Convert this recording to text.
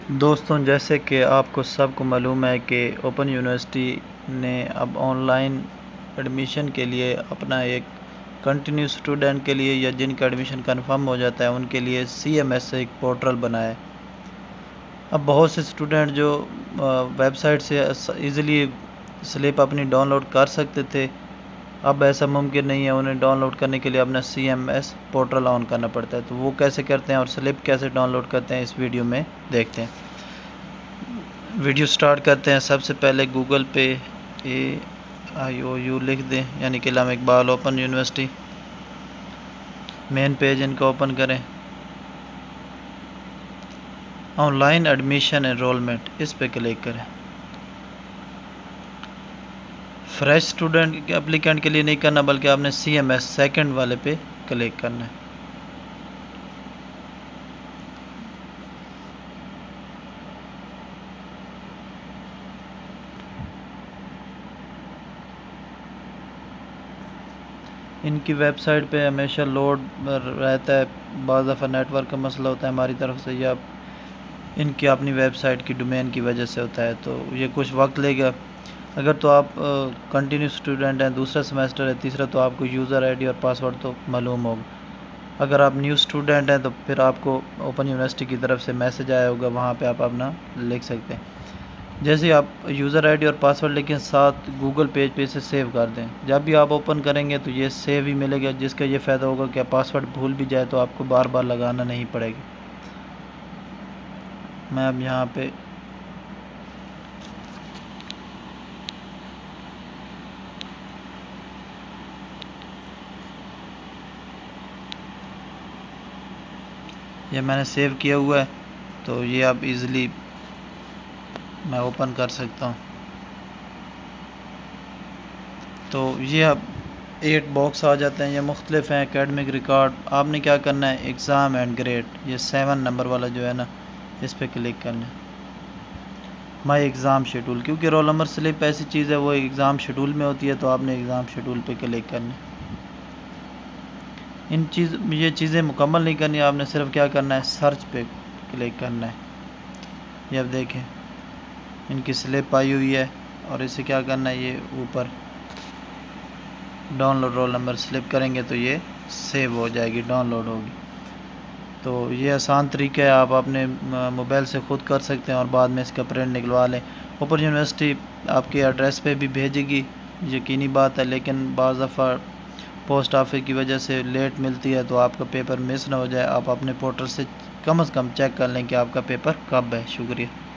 دوستوں، جیسے کہ آپ کو سب کو معلوم ہے کہ اوپن یونیورسٹی نے اب آن لائن ایڈمیشن کے لیے اپنا ایک کنٹینیو اسٹوڈنٹ کے لیے یا جن کا ایڈمیشن کنفرم ہو جاتا ہے ان کے لیے CMS سے ایک پورٹل بنایا ہے۔ اب بہت سے اسٹوڈنٹ جو ویب سائٹ سے ایزیلی سلپ اپنی ڈاؤن لوڈ کر سکتے تھے، اب ایسا ممکن نہیں ہے۔ انہیں ڈاؤن لوڈ کرنے کے لیے اپنا CMS پورٹل آن کرنا پڑتا ہے۔ تو وہ کیسے کرتے ہیں اور سلپ کیسے ڈاؤن لوڈ کرتے ہیں، اس ویڈیو میں دیکھتے ہیں۔ ویڈیو سٹارٹ کرتے ہیں۔ سب سے پہلے گوگل پہ AIOU لکھ دیں، یعنی کہ Allama Iqbal open university. Main page ان کا اوپن کریں۔ آن لائن ایڈمیشن انرولمنٹ، اس پہ کلک کریں۔ فریش اسٹوڈنٹ اپلیکینٹ کے لیے نہیں کرنا، بلکہ آپ نے CMS سیکنڈ والے پہ کلک کرنا ہے۔ ان کی ویب سائٹ پہ ہمیشہ لوڈ رہتا ہے، بعض دفعہ نیٹ ورک کا مسئلہ ہوتا ہے ہماری طرف سے یا ان کی اپنی ویب سائٹ کی ڈومین کی وجہ سے ہوتا ہے، تو یہ کچھ وقت لے گا۔ اگر تو آپ کنٹینیو اسٹوڈنٹ ہیں، دوسرا سمیسٹر ہے، تیسرا، تو آپ کو یوزر ID اور پاسورڈ تو معلوم ہوگا۔ اگر آپ نیو اسٹوڈنٹ ہیں تو پھر آپ کو اوپن یونیورسٹی کی طرف سے میسج آیا ہوگا، وہاں پہ آپ اپنا لکھ سکتے ہیں۔ جیسے آپ یوزر ID اور پاسورڈ لکھیں، ساتھ گوگل پیج پہ اسے سیو کر دیں۔ جب بھی آپ اوپن کریں گے تو یہ سیو ہی ملے گا، جس کا یہ فائدہ ہوگا کہ پاسورڈ بھول بھی جائے تو آپ کو بار بار لگانا نہیں پڑے گا۔ میں اب یہاں پہ یہ میں نے سیو کیا ہوا ہے، تو یہ اب ایزیلی میں اوپن کر سکتا ہوں۔ تو یہ اب 8 باکس آ جاتے ہیں، یہ مختلف ہیں۔ اکیڈمک ریکارڈ، آپ نے کیا کرنا ہے، ایگزام اینڈ گریڈ، یہ 7 نمبر والا جو ہے نا، اس پہ کلک کرنا ہے۔ مائی ایگزام شیڈول، کیونکہ رول نمبر سلپ ایسی چیز ہے وہ ایگزام شیڈول میں ہوتی ہے، تو آپ نے ایگزام شیڈول پہ کلک کرنا ہے۔ یہ چیزیں مکمل نہیں کرنی، آپ نے صرف کیا کرنا ہے، سرچ پہ کلک کرنا ہے۔ یہ اب دیکھیں ان کی سلپ آئی ہوئی ہے، اور اسے کیا کرنا ہے، یہ اوپر download roll number slip کریں گے تو یہ سیو ہو جائے گی، ڈاؤن لوڈ ہوگی۔ تو یہ آسان طریقہ ہے، آپ اپنے موبائل سے خود کر سکتے ہیں اور بعد میں اس کا پرنٹ نکلوا لیں۔ اوپن یونیورسٹی آپ کے ایڈریس پہ بھی بھیجے گی، یقینی بات ہے، لیکن بعض دفعہ پوسٹ آفس کی وجہ سے لیٹ ملتی ہے، تو آپ کا پیپر مس نہ ہو جائے۔ آپ اپنے پورٹل سے کم از کم چیک کر لیں کہ آپ کا پیپر کب ہے۔ شکریہ۔